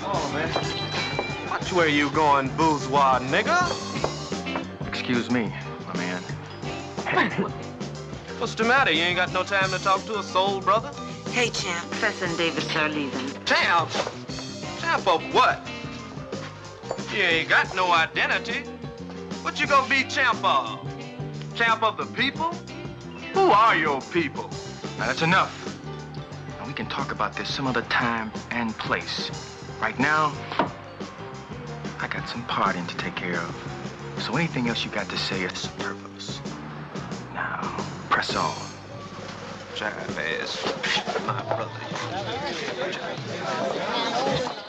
Oh, man. Watch where you going, bourgeois nigga. Excuse me, my man. What's the matter? You ain't got no time to talk to a soul brother? Hey, Champ. Professor and David are leaving. Champ? Champ of what? You ain't got no identity. What you gonna be champ of? Champ of the people? Who are your people? Now, that's enough. And we can talk about this some other time and place. Right now, I got some partying to take care of. So anything else you got to say is superfluous. Now, press on. Jive ass, my brother.